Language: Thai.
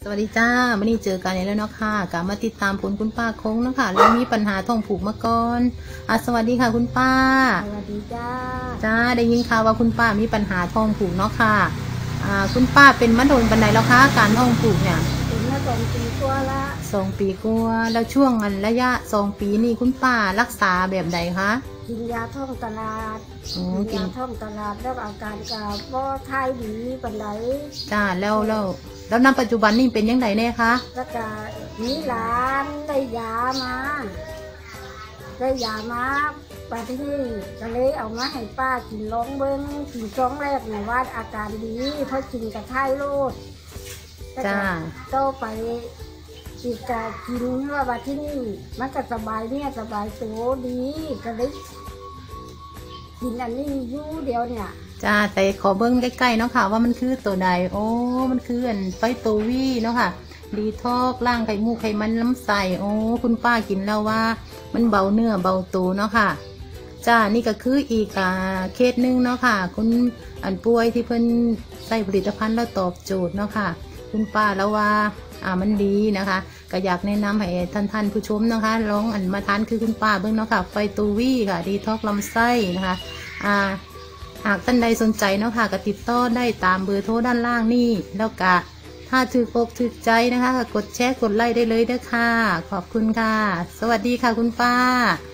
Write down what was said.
สวัสดีจ้าวันนี้เจอกันแล้วเนาะค่ะกลับมาติดตามผลคุณป้าคงเนาะค่ะแล้วมีปัญหาท้องผูกมาก่อนสวัสดีค่ะคุณป้าสวัสดีจ้าได้ยินข่าวว่าคุณป้ามีปัญหาท้องผูกเนาะค่ะคุณป้าเป็นมะโดนปันไดแล้วคะการท้องผูกเนี่ยถึงมา2 ปีตัวละ 2 ปีกว่าแล้วช่วงระยะ2 ปีนี่คุณป้ารักษาแบบใดคะกินยาท่องตลาดกินยาท่องตลาดแล้วอาการกับบ่ทายดีปันไดจ้าแล้วณปัจจุบันนี่เป็นยังไงแน่คะแล้วก็มีหลานได้ยามาปัจจุบันก็เลยเอามาให้ป้ากินลองเบิ้งกินช่องแรกเนี่ยว่าอาการดีเพราะกินกับทายโรดจ้าก็ไปอีกการกินว่าที่นี่มันก็สบายเนี่ยสบายตัวดีก็เลยกินอันนี้อยู่เดียวเนี่ยจ้าแต่ขอเบิ้งใกล้ๆเนาะค่ะว่ามันคือตัวใดโอ้มันคือไฟโตวี่เนาะค่ะดีทอกล่างไข่มูกไขมันล้ำใส่โอ้คุณป้ากินแล้วว่ามันเบาเนื้อเบาตัวเนาะค่ะจ้านี่ก็คืออีกเคสหนึ่งเนาะค่ะคุณป่วยที่เพิ่นใส่ผลิตภัณฑ์แล้วตอบโจทย์เนาะค่ะคุณป้าแล้วว่ามันดีนะคะก็อยากแนะนำให้ท่านผู้ชมนะคะลองมาทานคือคุณป้าเบิ้งเนาะค่ะไฟโตวี่ค่ะดีทอกลำไส้นะคะหากท่านใดสนใจเนาะค่ะก็ติดต่อได้ตามเบอร์โทรด้านล่างนี่แล้วก็ถ้าถูกอกถูกใจนะคะก็กดแชร์กดไลค์ได้เลยเด้อค่ะขอบคุณค่ะสวัสดีค่ะคุณป้า